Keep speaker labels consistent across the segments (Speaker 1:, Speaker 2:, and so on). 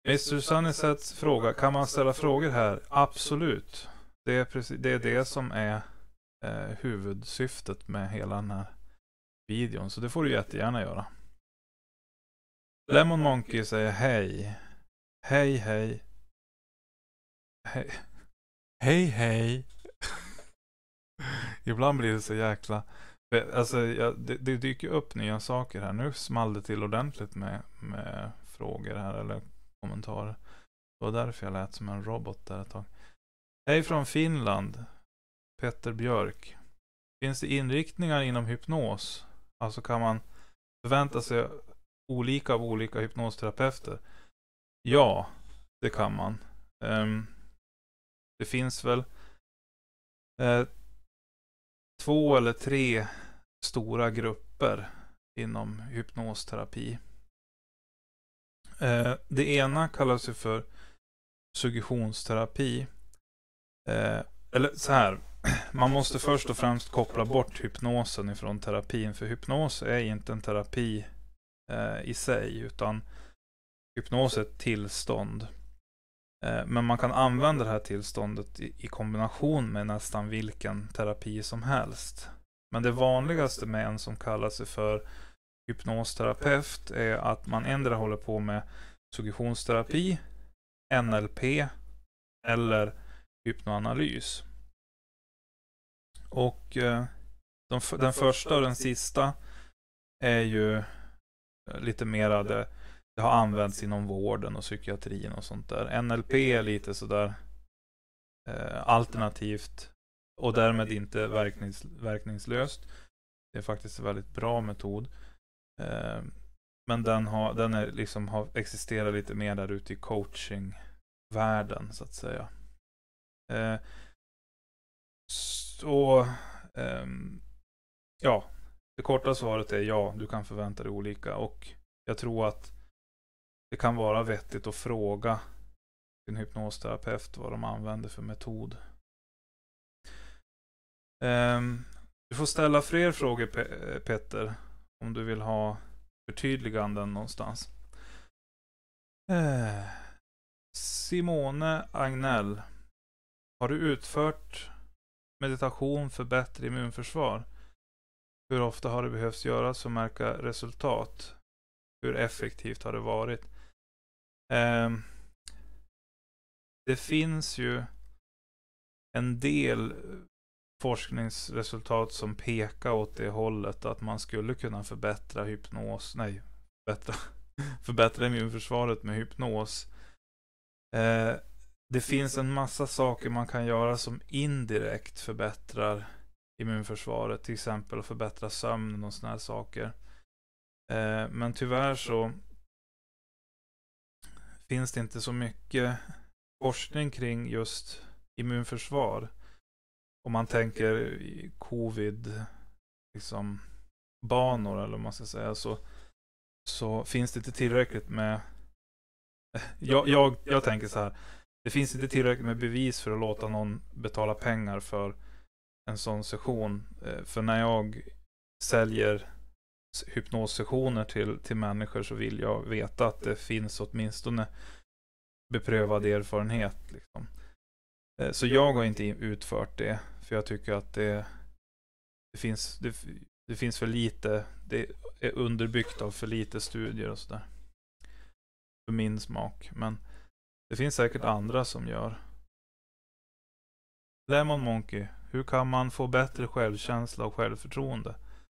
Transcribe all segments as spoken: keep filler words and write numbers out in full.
Speaker 1: mister Sunnysets fråga, kan man ställa frågor här? Absolut. Det är, precis, det, är det som är eh, huvudsyftet med hela den här videon. Så det får du jättegärna göra. Lemon Monkey säger hej. Hej, hej. Hej, hej. hej. Ibland blir det så jäkla... Alltså, jag, det, det dyker upp nya saker här. Nu small det till ordentligt med, med frågor här eller kommentarer. Det var därför jag lät som en robot där ett tag. Hej från Finland. Petter Björk. Finns det inriktningar inom hypnos? Alltså kan man förvänta sig olika av olika hypnosterapeuter? Ja, det kan man. Um, det finns väl uh, två eller tre stora grupper inom hypnosterapi. Uh, det ena kallas ju för suggestionsterapi. Uh, eller så här, man måste först och främst koppla bort hypnosen ifrån terapin, för hypnos är inte en terapi eh, i sig, utan hypnos är ett tillstånd. Eh, men man kan använda det här tillståndet i, i kombination med nästan vilken terapi som helst. Men det vanligaste med en som kallar sig för hypnosterapeut är att man ändra håller på med suggestionsterapi, N L P eller hypnoanalys. Och eh, de, den första och den sista är ju lite mera det, det har använts inom vården och psykiatrin och sånt där. N L P är lite sådär eh, alternativt och därmed inte verknings, verkningslöst. Det är faktiskt en väldigt bra metod. Eh, men den, har, den är liksom, har existerat lite mer där ute i coachingvärlden så att säga. Eh, Så um, ja, det korta svaret är ja, du kan förvänta dig olika, och jag tror att det kan vara vettigt att fråga din hypnosterapeut vad de använder för metod. Um, du får ställa fler frågor, Pe- Petter, om du vill ha förtydliganden någonstans. Uh, Simone Agnell, har du utfört meditation för bättre immunförsvar? Hur ofta har det behövts göras för att märka resultat? Hur effektivt har det varit? Eh, det finns ju en del forskningsresultat som pekar åt det hållet att man skulle kunna förbättra hypnos, nej, förbättra, förbättra immunförsvaret med hypnos. Eh, Det finns en massa saker man kan göra som indirekt förbättrar immunförsvaret. Till exempel att förbättra sömnen och såna här saker. Eh, men tyvärr så finns det inte så mycket forskning kring just immunförsvar. Om man tänker i covid liksom banor eller vad man ska säga, så, så finns det inte tillräckligt med jag, jag, jag tänker så här. Det finns inte tillräckligt med bevis för att låta någon betala pengar för en sån session. För när jag säljer hypnossessioner till, till människor så vill jag veta att det finns åtminstone beprövad erfarenhet. Liksom. Så jag har inte utfört det, för jag tycker att det, det, finns, det, det finns för lite, det är underbyggt av för lite studier och sådär. För min smak, men det finns säkert andra som gör. Lemon Monkey, hur kan man få bättre självkänsla och självförtroende?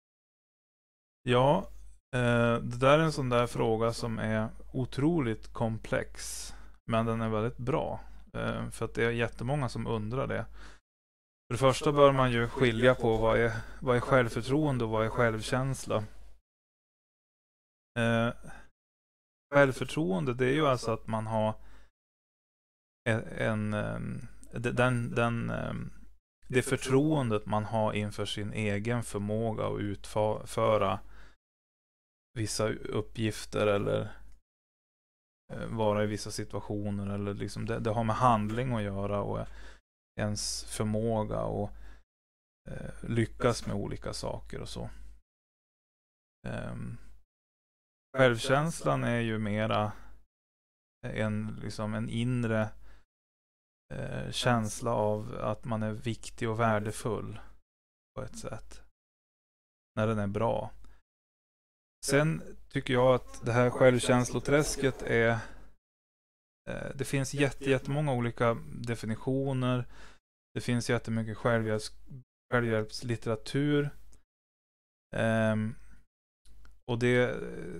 Speaker 1: Ja, eh, det där är en sån där fråga som är otroligt komplex, men den är väldigt bra. Eh, för att det är jättemånga som undrar det. För det första bör man ju skilja på vad är, vad är självförtroende och vad är självkänsla. Eh, självförtroende, det är ju alltså att man har en, en den, den, det förtroendet man har inför sin egen förmåga att utföra vissa uppgifter eller vara i vissa situationer, eller liksom det, det har med handling att göra och ens förmåga att eh, lyckas med olika saker och så. Um, självkänslan är ju mera en, liksom en inre eh, känsla av att man är viktig och värdefull på ett sätt. När den är bra. Sen tycker jag att det här självkänsloträsket är eh, det finns jätte, jättemånga olika definitioner. Det finns jättemycket självhjälps, självhjälpslitteratur. Um, och det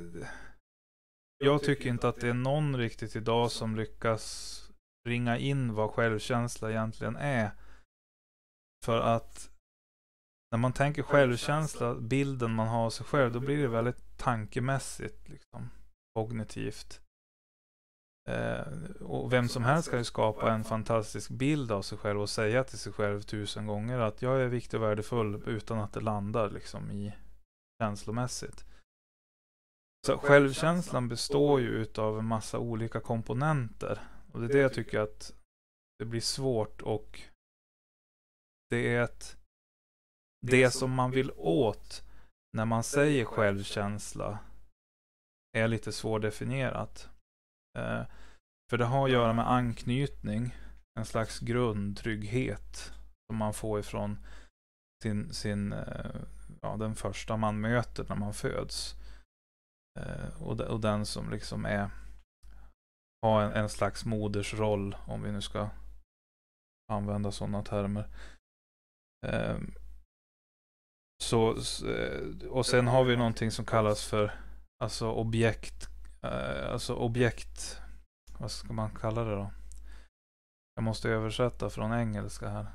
Speaker 1: jag tycker inte att det är någon riktigt idag som lyckas ringa in vad självkänsla egentligen är. För att när man tänker självkänsla, bilden man har av sig själv, då blir det väldigt tankemässigt, liksom, kognitivt. Eh, och vem som helst kan ju skapa en fantastisk bild av sig själv och säga till sig själv tusen gånger att jag är viktig och värdefull utan att det landar liksom i känslomässigt. Så självkänslan består ju utav en massa olika komponenter. Och det är det jag tycker att det blir svårt, och det är ett det som man vill åt när man säger självkänsla är lite svårdefinierat. Eh, för det har att göra med anknytning, en slags grundtrygghet som man får ifrån sin, sin eh, ja, den första man möter när man föds. Eh, och, de, och den som liksom är har en, en slags modersroll, om vi nu ska använda sådana termer. Eh, så, och sen har vi någonting som kallas för alltså objekt, eh, alltså objekt, vad ska man kalla det då? Jag måste översätta från engelska här.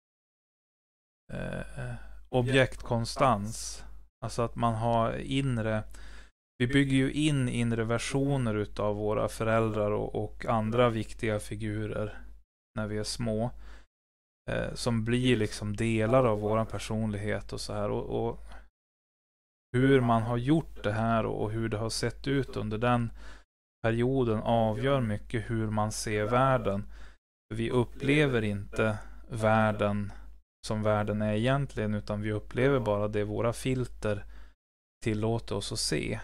Speaker 1: Eh, objektkonstans. Alltså att man har inre, vi bygger ju in inre versioner utav våra föräldrar och, och andra viktiga figurer när vi är små. Eh, som blir liksom delar av våran personlighet och så här. Och, och hur man har gjort det här och hur det har sett ut under den perioden avgör mycket hur man ser världen. Vi upplever inte världen som världen är egentligen, utan vi upplever bara det våra filter tillåter oss att se.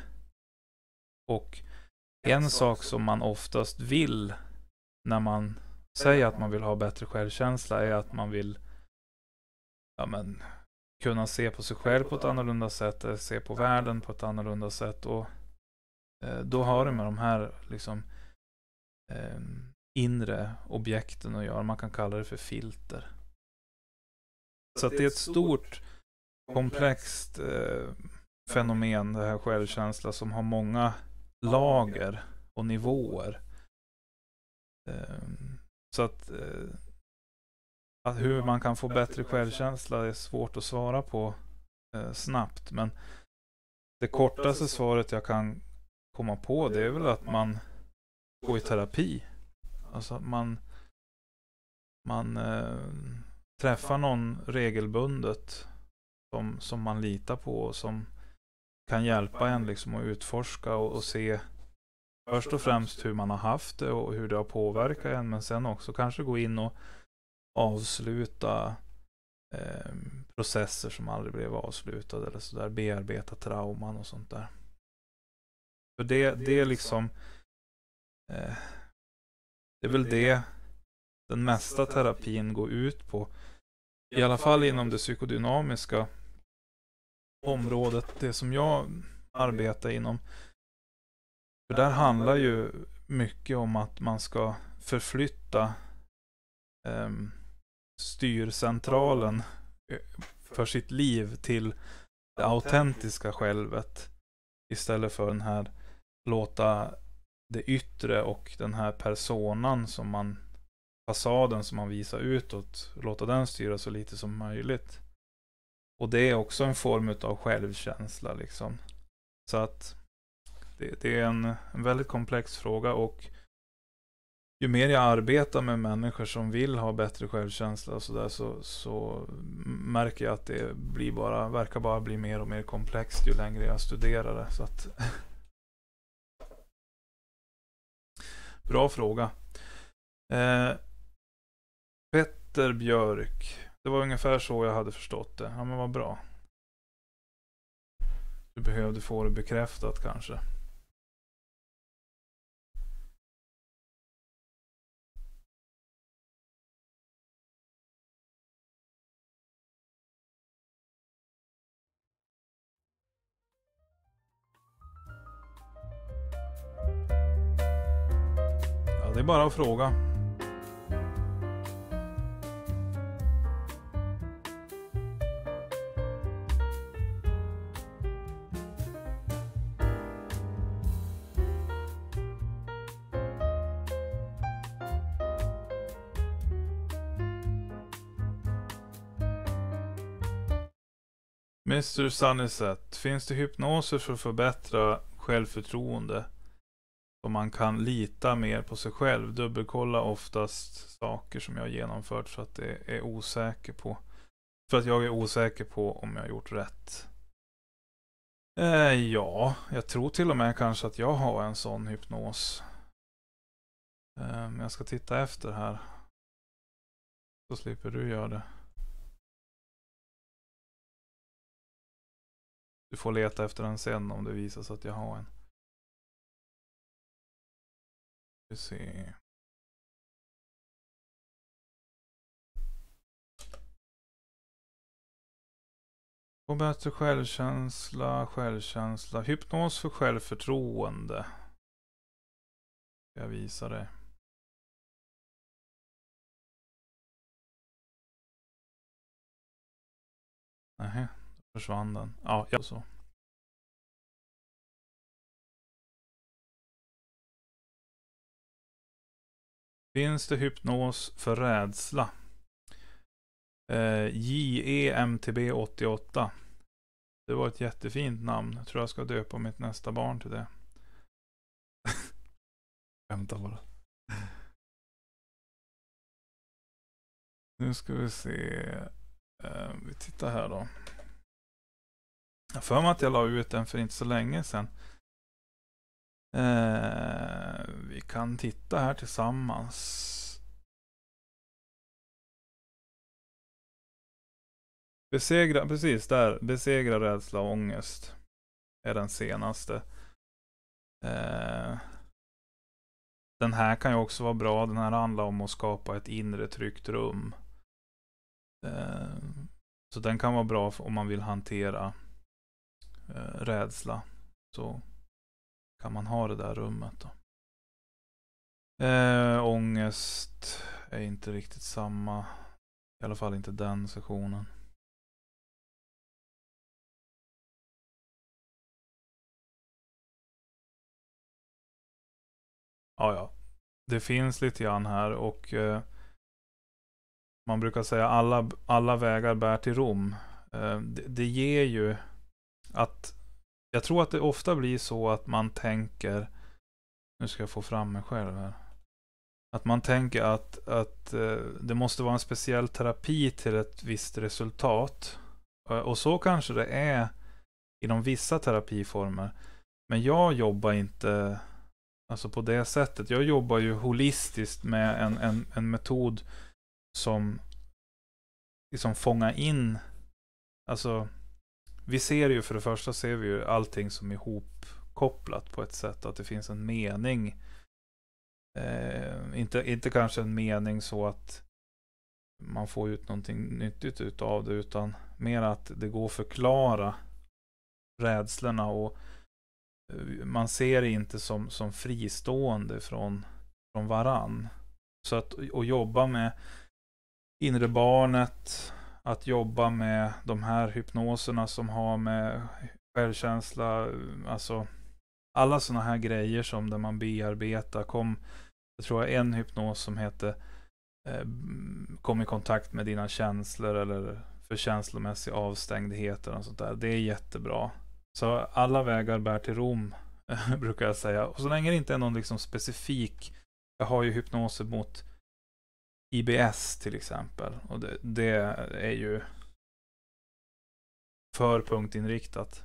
Speaker 1: Och en sak som man oftast vill när man säger att man vill ha bättre självkänsla är att man vill ja, men, kunna se på sig själv på ett annorlunda sätt, eller se på världen på ett annorlunda sätt. Och eh, då har det med de här liksom eh, inre objekten att göra. Man kan kalla det för filter. Så att det är ett stort komplext eh, fenomen, det här självkänsla, som har många lager och nivåer. Eh, så att, eh, att hur man kan få bättre självkänsla är svårt att svara på eh, snabbt. Men det kortaste svaret jag kan komma på, det är väl att man går i terapi. Alltså att man man eh, träffar någon regelbundet som, som man litar på och som kan hjälpa en liksom att utforska och, och se först och främst hur man har haft det och hur det har påverkat en, men sen också kanske gå in och avsluta eh, processer som aldrig blev avslutade eller sådär, bearbeta trauman och sånt där. För det, det är liksom eh, det är väl det den mesta terapin går ut på, i alla fall inom det psykodynamiska området, det som jag arbetar inom. För där handlar ju mycket om att man ska förflytta eh, styrcentralen för sitt liv till det autentiska självet, istället för den här låta det yttre och den här personan som man, fasaden som man visar utåt, låta den styra så lite som möjligt. Och det är också en form av självkänsla liksom. Så att det, det är en, en väldigt komplex fråga, och ju mer jag arbetar med människor som vill ha bättre självkänsla och så där, så, så märker jag att det blir bara, verkar bara bli mer och mer komplext ju längre jag studerar det. Så att bra fråga. Eh, Petter Björk. Det var ungefär så jag hade förstått det. Ja, men vad bra. Du behövde få det bekräftat kanske. det är bara att fråga. mister Sunnyset, finns det hypnoser för att förbättra självförtroende? Så man kan lita mer på sig själv. Dubbelkolla oftast saker som jag har genomfört för att det är osäker på. För att jag är osäker på om jag har gjort rätt. Eh, ja, jag tror till och med kanske att jag har en sån hypnos. Eh, jag ska titta efter här. Så slipper du göra det. Du får leta efter den sen om det visar sig att jag har en. Vi ser. Få bättre självkänsla, självkänsla. Hypnos för självförtroende. Jag visar det. Nej, då försvann den. Ja, ja så. Finns det hypnos för rädsla? Eh, J E M T B åttioåtta. Det var ett jättefint namn. Jag tror jag ska döpa mitt nästa barn till det. Vänta bara. Nu ska vi se. Eh, vi tittar här då. Jag för mig att jag la ut den för inte så länge sedan. Eh, vi kan titta här tillsammans. Besegra, precis där. Besegra rädsla och ångest. Är den senaste. Eh, den här kan ju också vara bra. Den här handlar om att skapa ett inre tryggt rum. Eh, så den kan vara bra om man vill hantera eh, rädsla. Så kan man ha det där rummet då. Eh, ångest är inte riktigt samma. I alla fall inte den sessionen. Ja, ja. Det finns lite grann här och eh, man brukar säga alla, alla vägar bär till Rom. Eh, det, det ger ju att jag tror att det ofta blir så att man tänker, nu ska jag få fram mig själv här. Att man tänker att, att eh, det måste vara en speciell terapi till ett visst resultat. Eh, och så kanske det är inom vissa terapiformer. Men jag jobbar inte alltså på det sättet. Jag jobbar ju holistiskt med en, en, en metod som liksom fångar in. Alltså vi ser ju för det första ser vi ju allting som är ihopkopplat på ett sätt. Att det finns en mening. Eh, inte, inte kanske en mening så att man får ut någonting nyttigt utav det. Utan mer att det går att förklara rädslorna och man ser det inte som, som fristående från, från varann. Så att och jobba med inre barnet, att jobba med de här hypnoserna som har med självkänsla, alltså alla såna här grejer som där man bearbetar. Kom, jag tror jag en hypnos som heter eh, kom i kontakt med dina känslor eller för känslomässig avstängdhet och sånt där. Det är jättebra. Så alla vägar bär till Rom brukar jag säga. Och så länge det inte är någon liksom specifik. Jag har ju hypnoser mot I B S till exempel. Och det, det är ju för punktinriktat.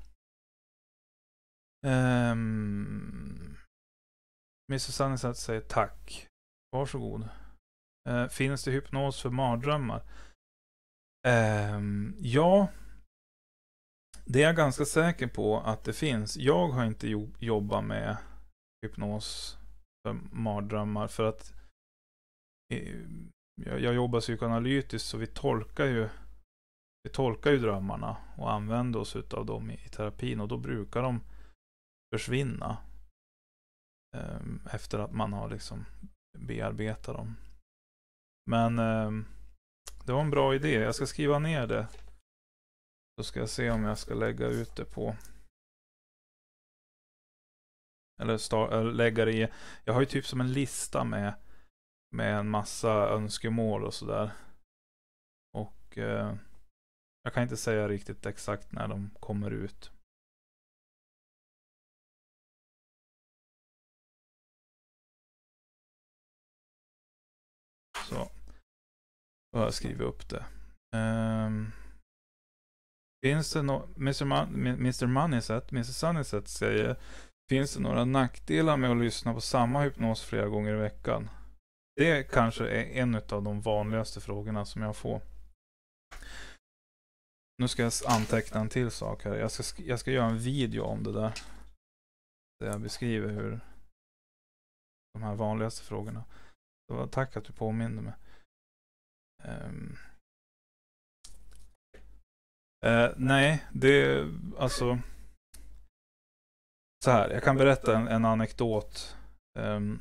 Speaker 1: Um, mister Sunnyset säger tack. Varsågod. Uh, finns det hypnos för mardrömmar? Um, ja. Det är jag ganska säker på att det finns. Jag har inte jo- jobbat med hypnos för mardrömmar för att eh, jag, jag jobbar psykoanalytiskt så vi tolkar ju vi tolkar ju drömmarna och använder oss av dem i, i terapin och då brukar de försvinna eh, efter att man har liksom bearbeta dem. Men eh, det var en bra idé. Jag ska skriva ner det. Då ska jag se om jag ska lägga ut det på. Eller, start, eller lägga det i. Jag har ju typ som en lista med, med en massa önskemål och sådär. Och eh, jag kan inte säga riktigt exakt när de kommer ut. Så. Då har jag skrivit upp det. Um, finns det no mister Man mister Moneyset, mister Sunnyset säger, finns det några nackdelar med att lyssna på samma hypnos flera gånger i veckan? Det kanske är en av de vanligaste frågorna som jag får. Nu ska jag anteckna en till sak här. Jag ska, jag ska göra en video om det där. Där jag beskriver hur de här vanligaste frågorna. Så tack att du påminner mig. Um. Uh, nej, det alltså så här, jag kan berätta en, en anekdot. Um,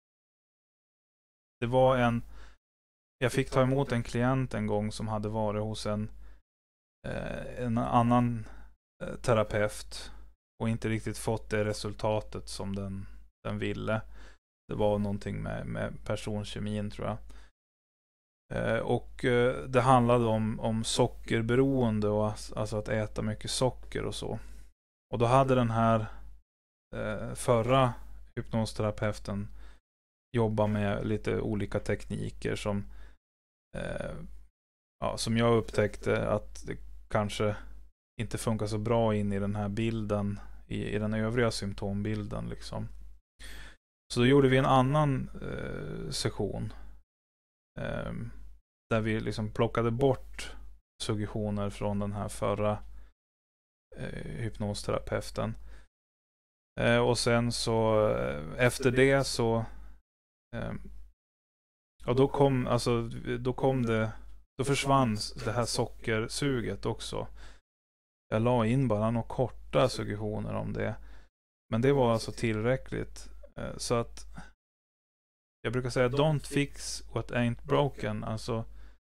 Speaker 1: det var en jag fick ta emot en klient en gång som hade varit hos en uh, en annan uh, terapeut och inte riktigt fått det resultatet som den, den ville. Det var någonting med, med personkemin, tror jag. Uh, och uh, det handlade om, om sockerberoende och alltså att äta mycket socker och så. Och då hade den här uh, förra hypnosterapeuten jobbat med lite olika tekniker som uh, ja, som jag upptäckte att det kanske inte funkar så bra in i den här bilden, i, i den övriga symptombilden liksom. Så då gjorde vi en annan uh, session. Um, där vi liksom plockade bort suggestioner från den här förra eh, hypnosterapeuten. Eh, och sen så eh, efter det så eh, ja, då kom alltså då kom det då försvann det här sockersuget också. Jag la in bara några korta suggestioner om det. Men det var alltså tillräckligt. Eh, så att jag brukar säga don't fix what ain't broken. Alltså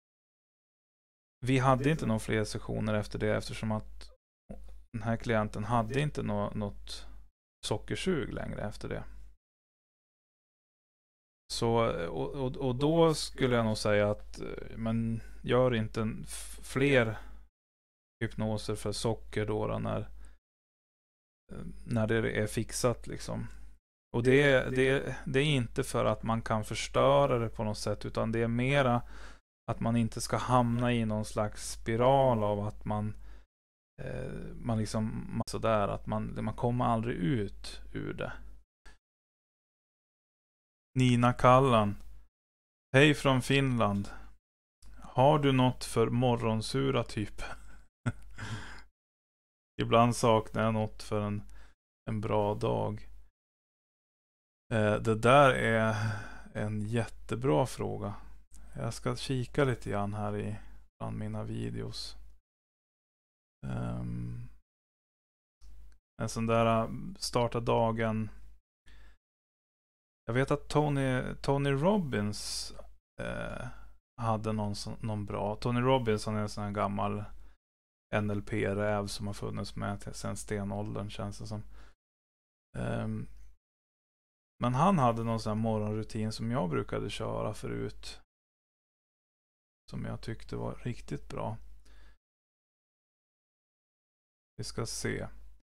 Speaker 1: vi hade inte några fler sessioner efter det eftersom att den här klienten hade inte nå, något sockersug längre efter det. Så, och, och, och då skulle jag nog säga att man gör inte en fler hypnoser för socker då, då när, när det är fixat liksom. Och det, det, det är inte för att man kan förstöra det på något sätt, utan det är mera att man inte ska hamna i någon slags spiral av att man eh, man liksom sådär att man, man kommer aldrig ut ur det. Nina Kallan. Hej från Finland. Har du något för morgonsura typ? Ibland saknar jag något för en, en bra dag. Eh, det där är en jättebra fråga. Jag ska kika lite grann här i bland mina videos. Um, en sån där starta dagen. Jag vet att Tony, Tony Robbins eh, hade någon, någon bra. Tony Robbins, han är en sån här gammal N L P-räv som har funnits med sedan stenåldern, känns det som. Um, men han hade någon sån här morgonrutin som jag brukade köra förut. Som jag tyckte var riktigt bra. Vi ska se.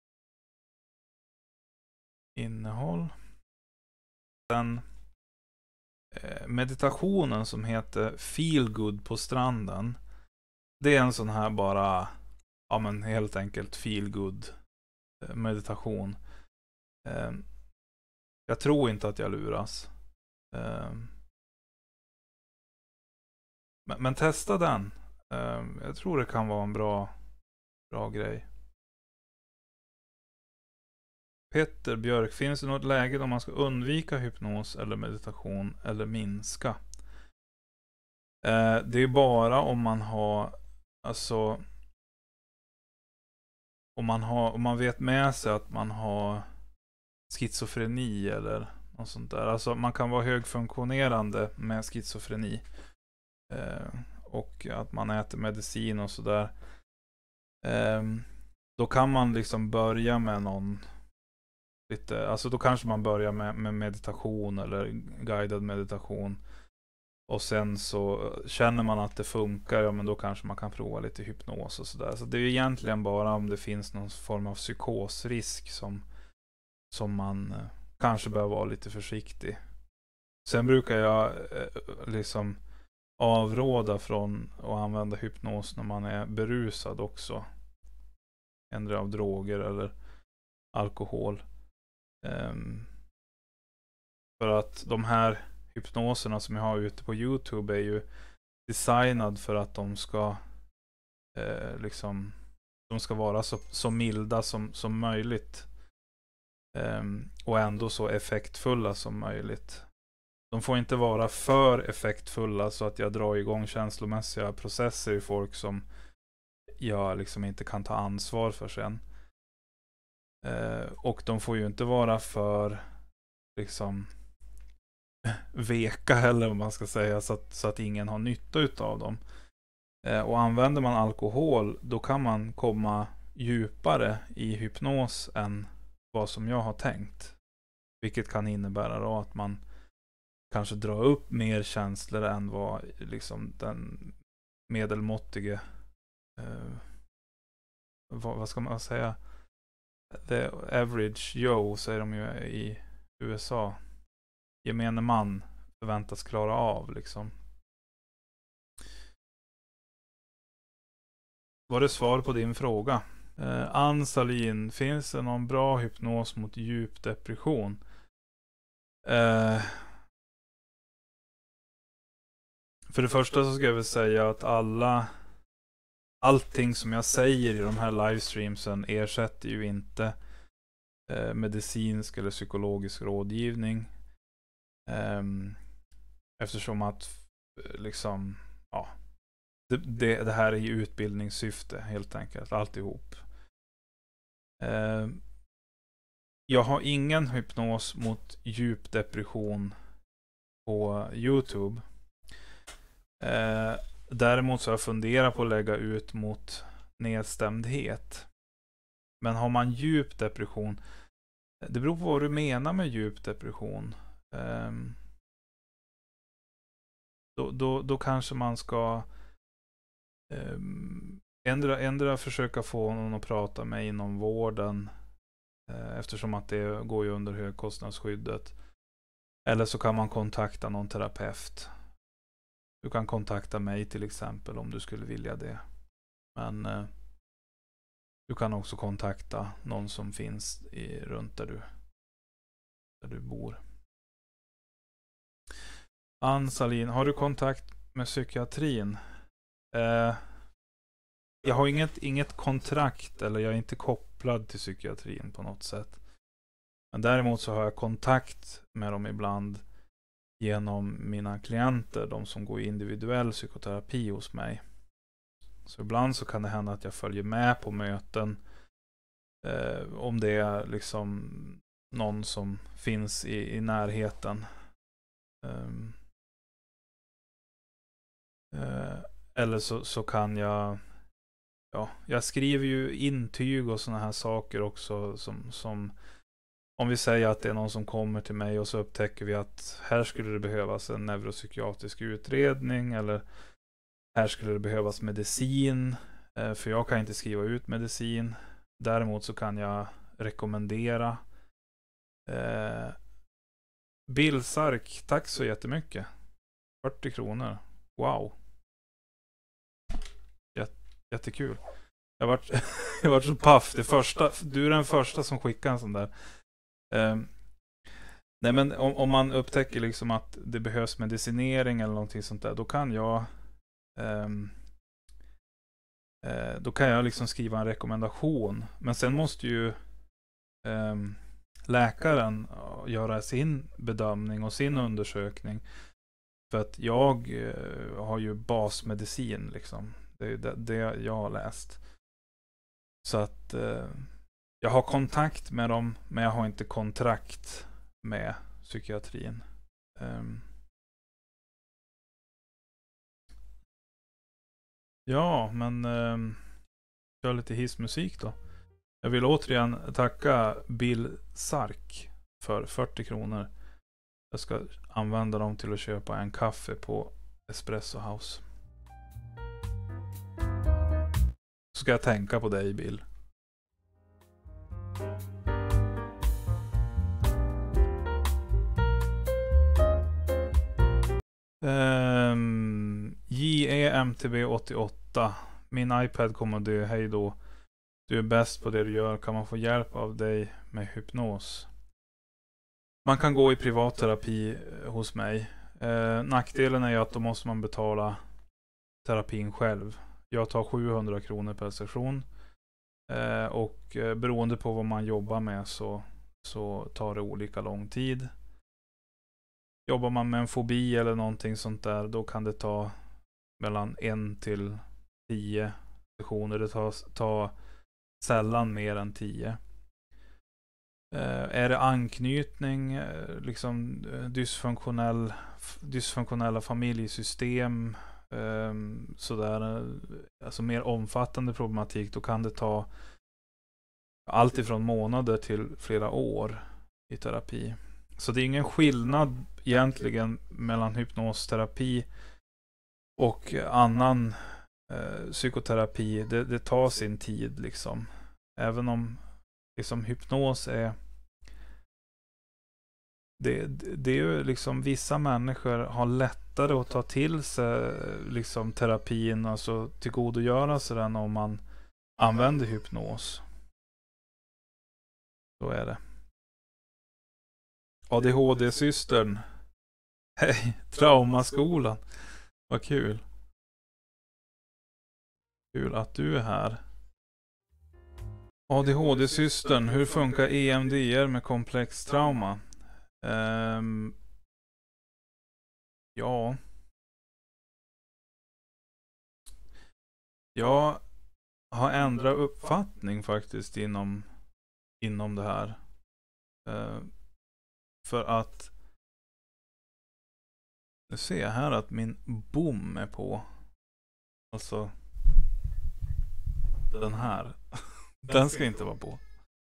Speaker 1: Innehåll. Den eh, meditationen som heter Feel Good på stranden. Det är en sån här bara, ja men helt enkelt feel good eh, meditation. Eh, jag tror inte att jag luras. Eh, men, men testa den. Eh, jag tror det kan vara en bra, bra grej. Peter Björk, finns det något läge då man ska undvika hypnos eller meditation eller minska? Eh, det är bara om man har, alltså om man har, om man vet med sig att man har schizofreni eller och sånt där. Alltså man kan vara högfunktionerande med schizofreni. Eh, och att man äter medicin och sådär. Eh, då kan man liksom börja med någon lite, alltså då kanske man börjar med, med meditation eller guidad meditation. Och sen så känner man att det funkar, ja men då kanske man kan prova lite hypnos och sådär. Så det är ju egentligen bara om det finns någon form av psykosrisk som, som man eh, kanske behöver vara lite försiktig. Sen brukar jag eh, liksom avråda från att använda hypnos när man är berusad också. Ändra av droger eller alkohol. Um, för att de här hypnoserna som jag har ute på YouTube är ju designad för att de ska eh, liksom de ska vara så, så milda som, som möjligt. Um, och ändå så effektfulla som möjligt. De får inte vara för effektfulla så att jag drar igång känslomässiga processer i folk som jag liksom inte kan ta ansvar för sen. Uh, och de får ju inte vara för liksom veka heller, om man ska säga, så att, så att ingen har nytta utav dem. Uh, och använder man alkohol, då kan man komma djupare i hypnos än vad som jag har tänkt. Vilket kan innebära då att man kanske drar upp mer känslor än vad liksom den medelmåttige uh, vad, vad ska man säga, the average Joe säger de ju i U S A, gemene man förväntas klara av liksom. Var det svar på din fråga? uh, Ann Salin, finns det någon bra hypnos mot djup depression? uh, För det första så ska jag väl säga att alla allting som jag säger i de här livestreamsen ersätter ju inte eh, medicinsk eller psykologisk rådgivning. Um, eftersom att liksom ja, det, det, det här är ju utbildningssyfte helt enkelt, alltihop. Uh, jag har ingen hypnos mot djup depression på YouTube. Eh, däremot så har jag funderat på att lägga ut mot nedstämdhet. Men har man djup depression, det beror på vad du menar med djup depression. Eh, då, då, då kanske man ska eh, ändra, ändra försöka få någon att prata med inom vården, eh, eftersom att det går ju under högkostnadsskyddet. Eller så kan man kontakta någon terapeut. Du kan kontakta mig till exempel om du skulle vilja det. Men eh, du kan också kontakta någon som finns i, runt där du, där du bor. Ann Salin, har du kontakt med psykiatrin? Eh, jag har inget, inget kontrakt, eller jag är inte kopplad till psykiatrin på något sätt. Men däremot så har jag kontakt med dem ibland genom mina klienter, de som går i individuell psykoterapi hos mig. Så ibland så kan det hända att jag följer med på möten eh, om det är liksom någon som finns i, i närheten. Um, eh, eller så, så kan jag ja, jag skriver ju intyg och såna här saker också som, som om vi säger att det är någon som kommer till mig och så upptäcker vi att här skulle det behövas en neuropsykiatrisk utredning, eller här skulle det behövas medicin, för jag kan inte skriva ut medicin. Däremot så kan jag rekommendera. eh, Bill Sark, tack så jättemycket. fyrtio kronor, wow. Jät- jättekul. Jag har varit, jag varit så paff. Det första, du är den första som skickar en sån där. Um, nej men om, om man upptäcker liksom att det behövs medicinering eller någonting sånt där, då kan jag um, uh, då kan jag liksom skriva en rekommendation. Men sen måste ju um, läkaren göra sin bedömning och sin undersökning, för att jag uh, har ju basmedicin liksom. Det är det, det jag har läst. Så att uh, jag har kontakt med dem, men jag har inte kontrakt med psykiatrin. Um, ja, men um, kör lite hissmusik då. Jag vill återigen tacka Bill Sark för fyrtio kronor. Jag ska använda dem till att köpa en kaffe på Espresso House. Så ska jag tänka på dig, Bill. Um, J E M T B åttioåtta. Min iPad kommer att dö, hej då. Du är bäst på det du gör. Kan man få hjälp av dig med hypnos? Man kan gå i privatterapi hos mig. Eh, nackdelen är ju att då måste man betala terapin själv. Jag tar sjuhundra kronor per session. Eh, och eh, beroende på vad man jobbar med så, så tar det olika lång tid. Jobbar man med en fobi eller någonting sånt där, då kan det ta mellan en till tio sessioner. Det tar, tar sällan mer än tio. Uh, är det anknytning, uh, liksom uh, dysfunktionell, dysfunktionella familjesystem, um, sådär, uh, alltså mer omfattande problematik, då kan det ta allt ifrån månader till flera år i terapi. Så det är ingen skillnad egentligen mellan hypnosterapi och annan uh, psykoterapi. Det, det tar sin tid liksom. Även om liksom hypnos är det, det är ju liksom vissa människor har lättare att ta till sig liksom terapin, alltså tillgodogöra sig den om man använder hypnos. Så är det. A D H D-systern. Hej, traumaskolan. Vad kul. Kul att du är här. A D H D-systern, hur funkar E M D R med komplex trauma? Um, ja. Jag har ändrat uppfattning faktiskt inom, inom det här. Uh, för att nu ser jag här att min bom är på. Alltså den här. Den ska inte vara på.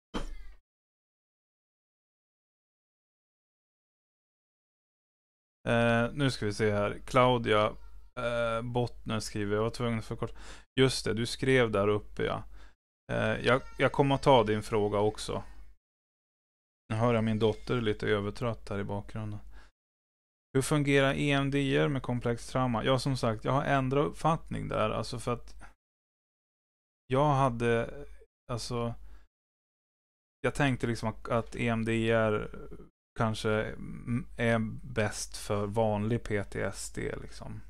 Speaker 1: Uh, nu ska vi se här. Claudia uh, Bottner skriver. Jag var tvungen att förkorta. Just det, du skrev där uppe, ja. Uh, jag, jag kommer att ta din fråga också. Nu hör jag min dotter lite övertrött här i bakgrunden. Hur fungerar E M D R med komplex trauma? Ja, som sagt, jag har ändrat uppfattning där. Alltså för att jag hade, alltså jag tänkte liksom att, att E M D R kanske är bäst för vanlig P T S D liksom.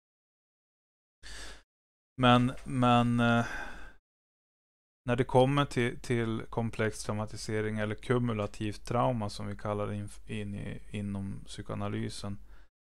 Speaker 1: Men, men när det kommer till, till komplex traumatisering eller kumulativt trauma som vi kallar det in, in i, inom psykoanalysen,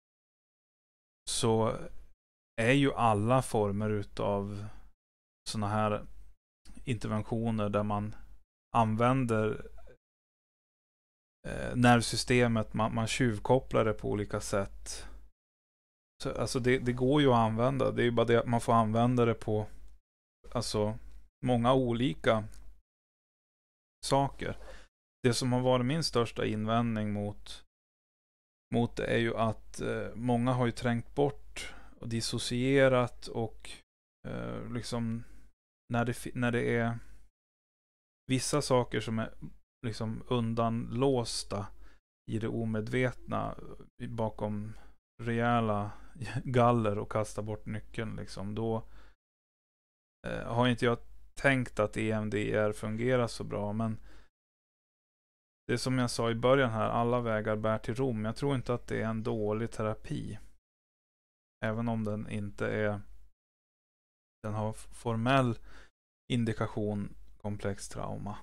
Speaker 1: så är ju alla former utav såna här interventioner där man använder eh, nervsystemet, man, man tjuvkopplar det på olika sätt. Så, alltså det, det går ju att använda, det är ju bara det att man får använda det på alltså många olika saker. Det som har varit min största invändning mot mot det är ju att eh, många har ju trängt bort och dissocierat och eh, liksom när det, när det är vissa saker som är liksom undanlåsta i det omedvetna bakom rejäla galler och kasta bort nyckeln liksom, då eh, har inte jag tänkt att E M D R fungerar så bra. Men det är som jag sa i början här, alla vägar bär till Rom. Jag tror inte att det är en dålig terapi, även om den inte är, den har formell indikation komplex trauma.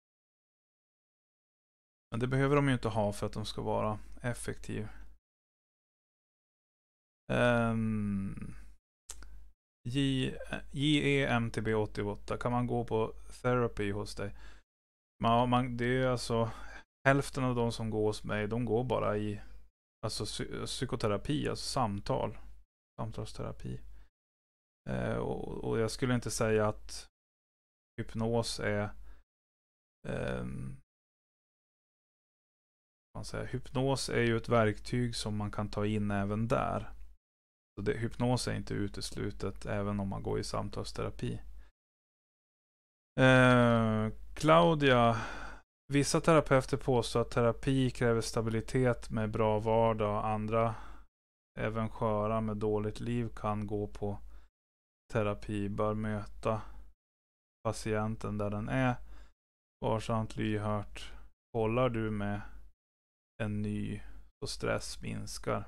Speaker 1: Men det behöver de ju inte ha för att de ska vara effektiv. Um, J E M T B åttioåtta, kan man gå på therapy hos dig? Man, man, det är alltså hälften av de som går hos mig, de går bara i alltså psy- psykoterapi, alltså samtal, samtalsterapi. Eh, och, och jag skulle inte säga att hypnos är eh, man säger, hypnos är ju ett verktyg som man kan ta in även där. Så det, hypnos är inte uteslutet även om man går i samtalsterapi. Eh, Claudia, vissa terapeuter påstår att terapi kräver stabilitet med bra vardag. Andra, även sköra med dåligt liv, kan gå på terapi. Bör möta patienten där den är. Varsamt, lyhört. Kollar du med en ny så stress minskar.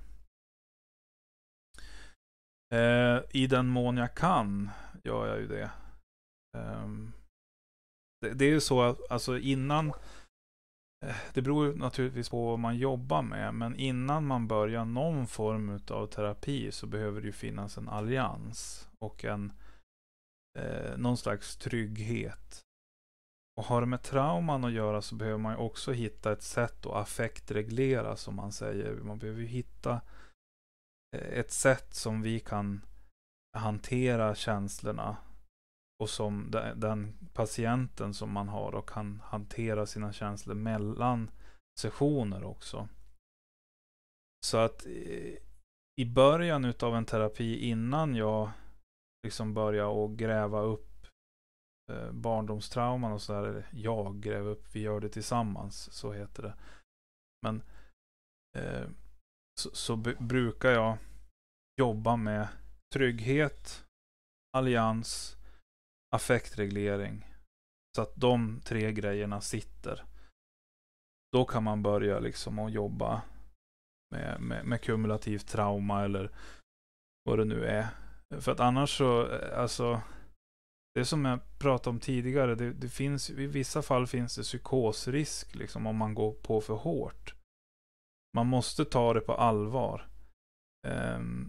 Speaker 1: Eh, I den mån jag kan gör jag ju det. Um, det, det är ju så att alltså innan, det beror naturligtvis på vad man jobbar med, men innan man börjar någon form av terapi så behöver det ju finnas en allians och en eh, någon slags trygghet. Och har det med trauman att göra så behöver man ju också hitta ett sätt att affektreglera, som man säger. Man behöver ju hitta ett sätt som vi kan hantera känslorna och som den patienten som man har och kan hantera sina känslor mellan sessioner också. Så att i början utav en terapi, innan jag liksom börjar att gräva upp barndomstrauman och så där, jag gräver upp, vi gör det tillsammans, så heter det. Men eh, så, så b- brukar jag jobba med trygghet, allians, affektreglering. Så att de tre grejerna sitter. Då kan man börja liksom att jobba med, med, med kumulativt trauma eller vad det nu är. För att annars så, alltså, det som jag pratade om tidigare, det, det finns, i vissa fall finns det psykosrisk liksom om man går på för hårt. Man måste ta det på allvar. Um,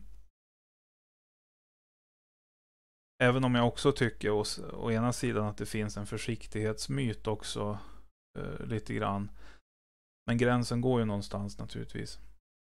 Speaker 1: Även om jag också tycker å, å ena sidan att det finns en försiktighetsmyt också uh, lite grann. Men gränsen går ju någonstans naturligtvis.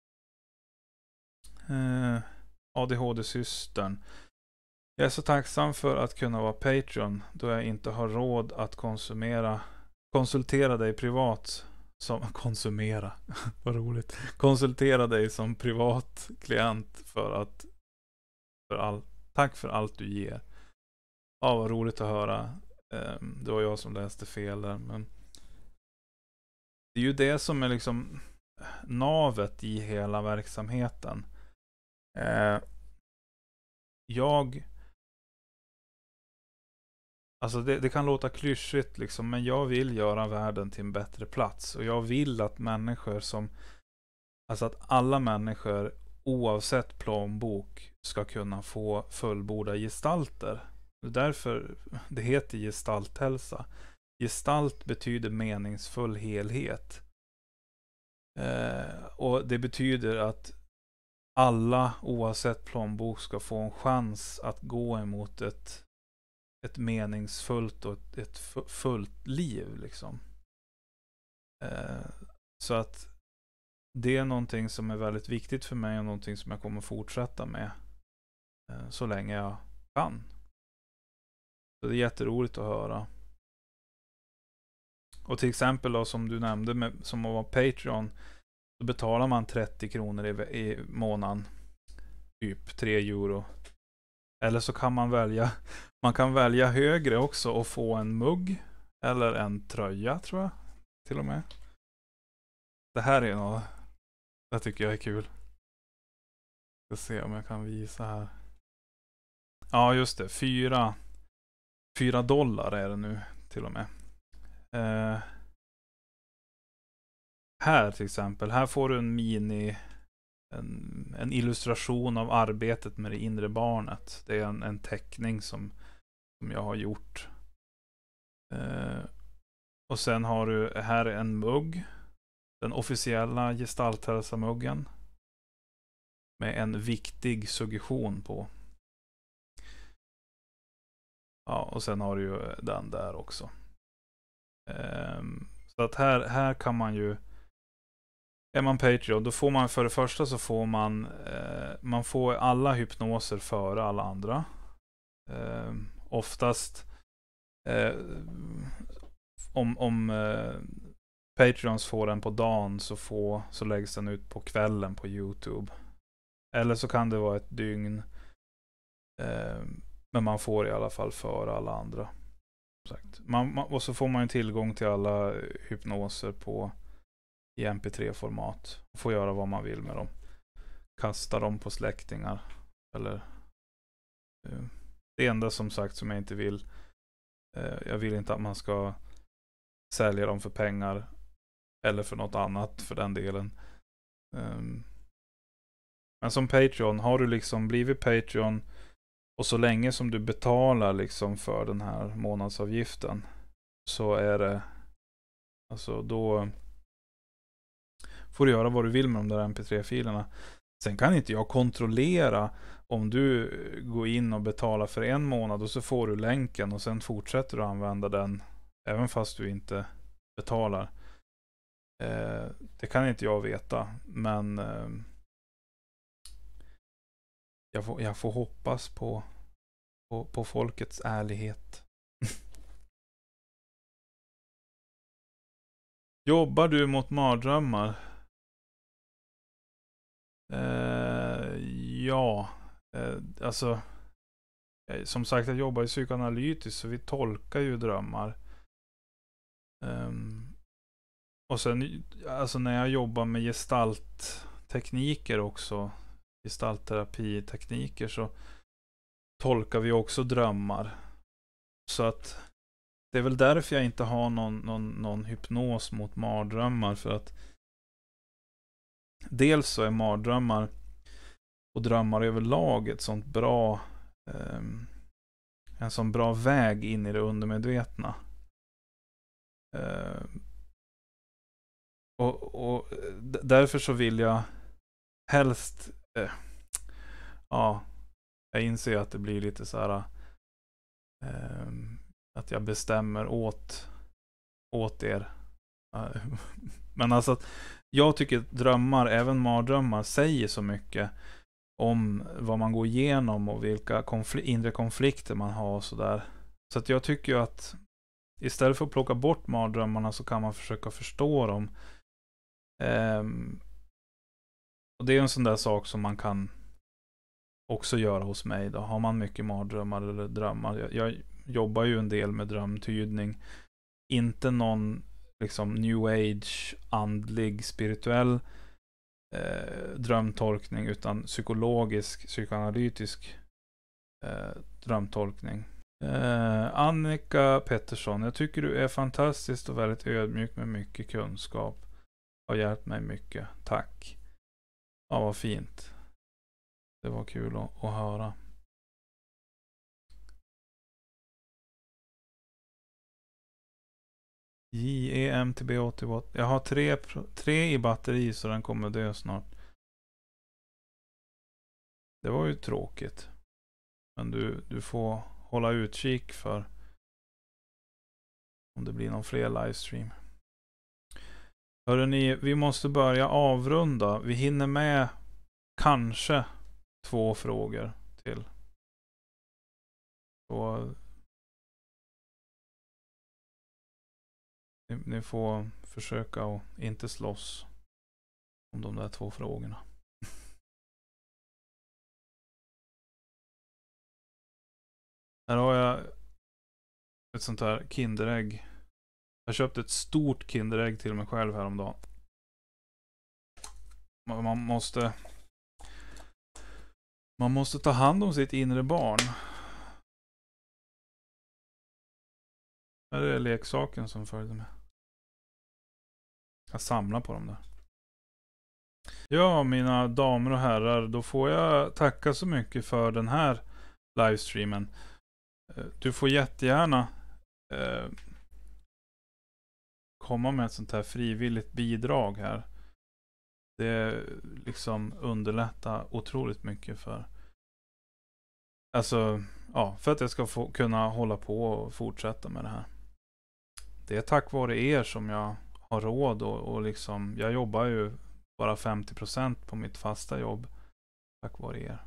Speaker 1: Uh, A D H D-systern. Jag är så tacksam för att kunna vara Patreon då jag inte har råd att konsumera, konsultera dig privat som konsumera. Vad roligt. Konsultera dig som privat klient för att för all, tack för allt du ger. Ja, vad roligt att höra. Det var jag som läste fel där, men det är ju det som är liksom navet i hela verksamheten. Jag Alltså det, det kan låta klyschigt liksom, men jag vill göra världen till en bättre plats. Och jag vill att människor som, alltså att alla människor oavsett plånbok ska kunna få fullborda gestalter. Därför det heter gestalthälsa. Gestalt betyder meningsfull helhet. Eh, och det betyder att alla oavsett plånbok ska få en chans att gå emot ett ett meningsfullt och ett, ett fullt liv liksom. Eh, så att det är någonting som är väldigt viktigt för mig och någonting som jag kommer fortsätta med eh, så länge jag kan. Så det är jätteroligt att höra. Och till exempel då, som du nämnde med, som att vara Patreon, då betalar man trettio kronor i, i månaden, typ tre euro. Eller så kan man välja, man kan välja högre också och få en mugg eller en tröja, tror jag, till och med. Det här är något, det tycker jag är kul. Jag ska se om jag kan visa här. Ja, just det, fyra, fyra dollar är det nu till och med. Eh, här till exempel, här får du en mini, en, en illustration av arbetet med det inre barnet. Det är en, en teckning som, som jag har gjort. Eh, och sen har du här en mugg. Den officiella gestalthälsa-muggen. Med en viktig suggestion på. Ja, och sen har du ju den där också. Um, Så att här, här kan man ju, är man Patreon, då får man för det första så får man eh, man får alla hypnoser före alla andra. Eh, oftast eh, om, om eh, Patreons får den på dagen så, får, så läggs den ut på kvällen på YouTube. Eller så kan det vara ett dygn. Eh, men man får i alla fall före alla andra. Sagt. Man, man, och så får man tillgång till alla hypnoser på i M P tre format. Och får göra vad man vill med dem. Kasta dem på släktingar. Eller eh, det enda som sagt som jag inte vill. Eh, jag vill inte att man ska sälja dem för pengar. Eller för något annat för den delen. Um, men som Patreon, har du liksom blivit Patreon och så länge som du betalar liksom för den här månadsavgiften så är det, alltså då får du göra vad du vill med de där M P tre-filerna. Sen kan inte jag kontrollera om du går in och betalar för en månad och så får du länken och sen fortsätter du använda den även fast du inte betalar. Eh, det kan inte jag veta, men eh, jag, får, jag får hoppas på, på, på folkets ärlighet. Jobbar du mot mardrömmar? Eh, ja, eh, alltså som sagt, jag jobbar i psykoanalytiskt så vi tolkar ju drömmar. Um, och sen alltså när jag jobbar med gestalttekniker också, gestaltterapitekniker, så tolkar vi också drömmar. Så att det är väl därför jag inte har någon, någon, någon hypnos mot mardrömmar, för att dels så är mardrömmar och drömmar överlag ett sånt bra um, en sån bra väg in i det undermedvetna. Uh, och, och d- därför så vill jag helst uh, ja, jag inser att det blir lite så här uh, att jag bestämmer åt åt er. Uh, men alltså att jag tycker att drömmar, även mardrömmar, säger så mycket om vad man går igenom och vilka konfl- inre konflikter man har och sådär. Så att jag tycker att istället för att plocka bort mardrömmarna så kan man försöka förstå dem. Um, och det är en sån där sak som man kan också göra hos mig då. Har man mycket mardrömmar eller drömmar. Jag, jag jobbar ju en del med drömtydning. Inte någon liksom new age, andlig, spirituell eh, drömtolkning, utan psykologisk, psykoanalytisk eh, drömtolkning. Eh, Annika Pettersson, jag tycker du är fantastisk och väldigt ödmjuk med mycket kunskap. Har hjälpt mig mycket. Tack. Ja, vad fint. Det var kul att, att höra. J E M T B åttioåtta. Jag har tre, tre i batteri så den kommer dö snart. Det var ju tråkigt. Men du, du får hålla utkik för om det blir någon fler livestream. Hörrni, vi måste börja avrunda. Vi hinner med kanske två frågor till. Så ni, ni får försöka att inte slåss om de där två frågorna. Här har jag ett sånt här kinderägg. Jag köpte ett stort kinderägg till mig själv häromdagen. Man, man måste man måste ta hand om sitt inre barn. Här är leksaken som följde med. Jag samlar på dem där. Ja, mina damer och herrar, då får jag tacka så mycket för den här livestreamen. Du får jättegärna eh, komma med ett sånt här frivilligt bidrag här. Det liksom underlättar otroligt mycket för alltså, ja, för att jag ska få kunna hålla på och fortsätta med det här. Det är tack vare er som jag har råd och, och liksom, jag jobbar ju bara femtio procent på mitt fasta jobb tack vare er.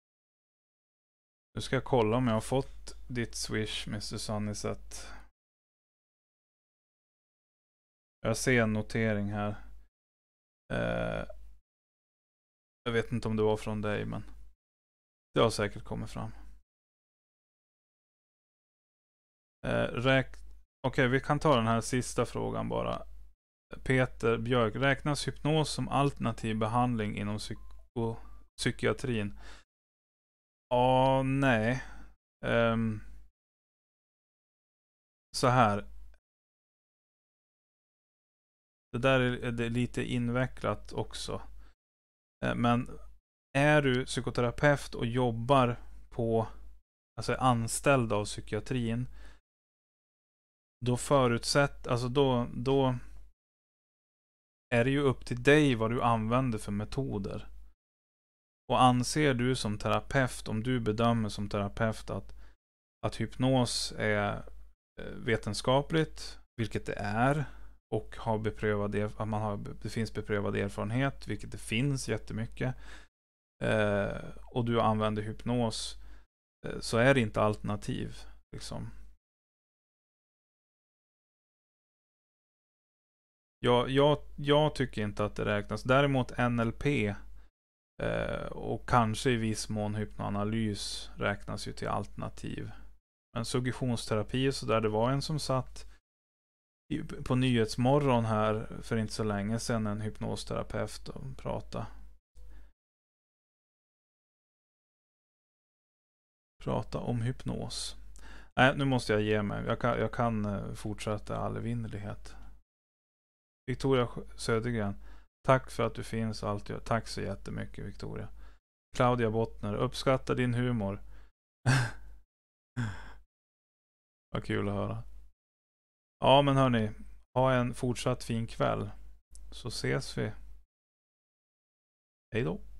Speaker 1: Nu ska jag kolla om jag har fått ditt Swish, mister Sunnyset. Jag ser en notering här. Eh, jag vet inte om det var från dig, men det har säkert kommit fram. Eh, räk- Okej, okay, vi kan ta den här sista frågan bara. Peter Björk, räknas hypnos som alternativ behandling inom psyko- psykiatrin? Ja, nej. Um, så här. Det där är, det är lite invecklat också. Uh, men är du psykoterapeut och jobbar på, alltså är anställd av psykiatrin, då förutsätt, alltså då, då är det ju upp till dig vad du använder för metoder. Och anser du som terapeut, om du bedömer som terapeut att, att hypnos är vetenskapligt, vilket det är, och har beprövad erf- att man har, det finns beprövad erfarenhet, vilket det finns jättemycket, eh, och du använder hypnos, eh, så är det inte alternativ liksom. Jag, jag, jag tycker inte att det räknas. Däremot N L P eh, och kanske i viss mån hypnoanalys räknas ju till alternativ. Men suggestionsterapi så där, det var en som satt i, på Nyhetsmorgon här för inte så länge sedan, en hypnosterapeut, och pratade. Prata om hypnos. Nej, nu måste jag ge mig. Jag kan, jag kan fortsätta all evinnerlighet. Victoria Södergren, tack för att du finns och allt gör. Tack så jättemycket, Victoria. Claudia Bottner, uppskattar din humor. Vad kul att höra. Ja, men hörni, ha en fortsatt fin kväll. Så ses vi. Hej då.